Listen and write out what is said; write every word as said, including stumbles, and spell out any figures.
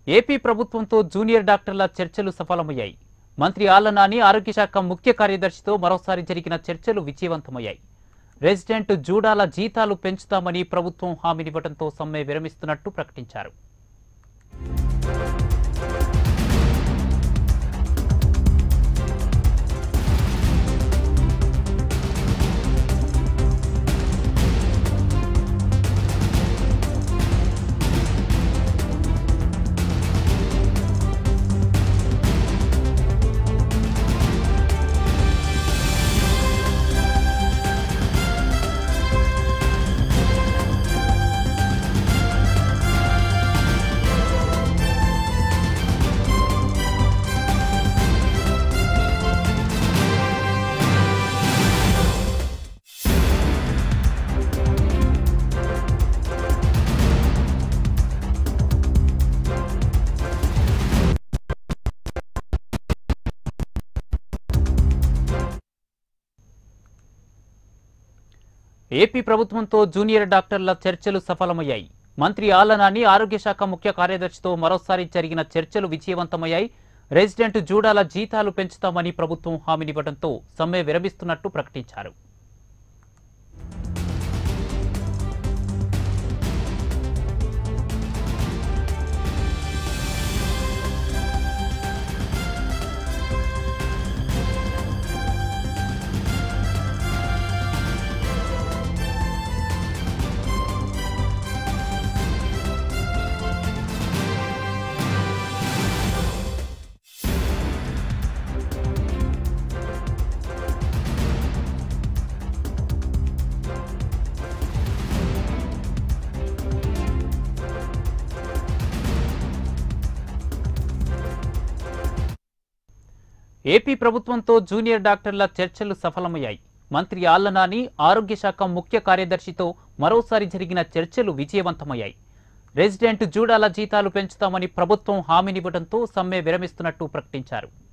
AP ప్రభుత్వంతో junior డాక్టర్ల చర్చలు సఫలమయ్యాయి. మంత్రి ఆళ్ల నాని ఆరోగ్య శాఖ ముఖ్య కార్యదర్శితో మరోసారి జరిగిన చర్చలు విజయవంతమయ్యాయి. రెసిడెంట్ జూడాల జీతాలు పెంచుతామని ప్రభుత్వం హామీనివ్వడంతో సమ్మె విరమిస్తున్నట్టు ప్రకటించారు. ఏపీ ప్రభుత్వంతో జూనియర్ డాక్టర్ల చర్చలు సఫలమయ్యాయి. మంత్రి ఆళ్ల నాని ఆరోగ్య శాఖ ముఖ్య కార్యదర్శితో మరోసారి జరిగిన చర్చలు విజయవంతమయ్యాయి. రెసిడెంట్ జూడాల జీతాలు పెంచుతామని ప్రభుత్వం హామీనివ్వడంతో సమ్మె విరమిస్తున్నట్టు ప్రకటించారు. ఏపీ ప్రభుత్వంతో జూనియర్ డాక్టర్ల చర్చలు సఫలమయ్యాయి. మంత్రి ఆళ్ల నాని ఆరోగ్య శాఖ ముఖ్య కార్యదర్శితో మరోసారి జరిగిన చర్చలు విజయవంతమయ్యాయి. రెసిడెంట్ జూడాల జీతాలు పెంచుతామని ప్రభుత్వం హామీనివ్వడంతో సమ్మె విరమిస్తున్నట్టు ప్రకటించారు.